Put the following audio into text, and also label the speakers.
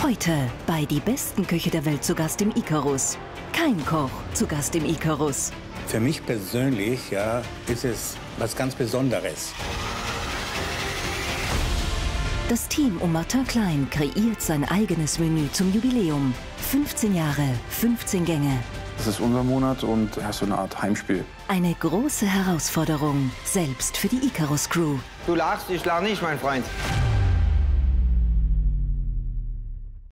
Speaker 1: Heute bei Die besten Köche der Welt zu Gast im Ikarus. Kein Koch zu Gast im Ikarus.
Speaker 2: Für mich persönlich, ja, ist es was ganz Besonderes.
Speaker 1: Das Team um Martin Klein kreiert sein eigenes Menü zum Jubiläum. 15 Jahre, 15 Gänge.
Speaker 3: Das ist unser Monat und ja, so eine Art Heimspiel.
Speaker 1: Eine große Herausforderung, selbst für die Ikarus-Crew.
Speaker 4: Du lachst, ich lach nicht, mein Freund.